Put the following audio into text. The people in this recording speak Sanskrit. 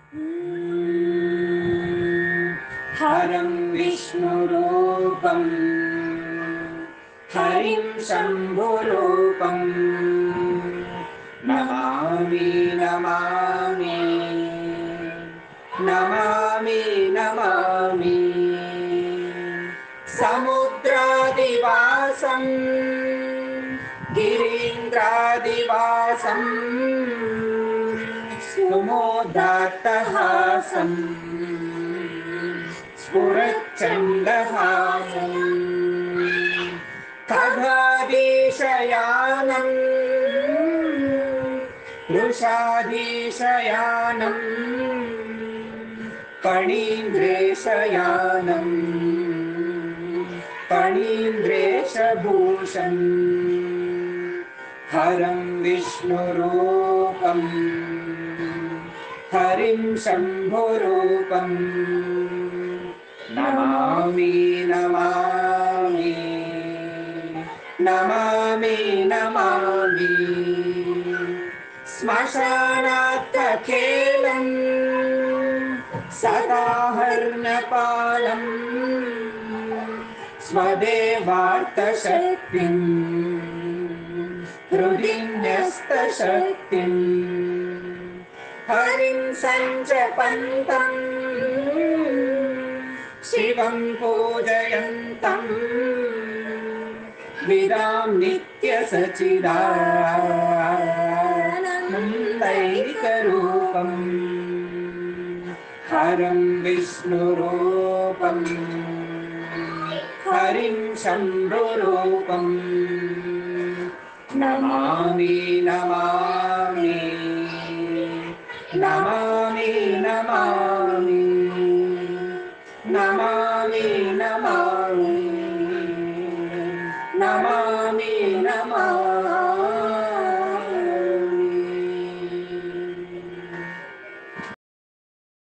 हरं विष्णुरूपं हरिं शम्भुरूपं नमामि नमामि नमामि नमामि समुद्रादिवासं गिरीन्द्रादिवासं सुमोदात्तहासं स्फुरच्चन्द्रहासं खगाधीशयानं वृषाधीशयानं फणीन्द्रेशयानं फणीन्द्रेशभूषम् हरं विष्णुरूपं हरिं शम्भुरूपं नमामि नमामि नमामि नमामि श्मशानात्तखेलं सदाहर्णपालं स्वदेवार्तशक्तिं हृदि न्यस्तशक्तिं हरिं सञ्जपन्तं शिवं पूजयन्तं विदां नित्यसचिदानन्दैकरूपम् हरं विष्णुरूपं हरिं शम्भुरूपं नमामि नमामि नमामि नमामि नमामि नमामि नमामि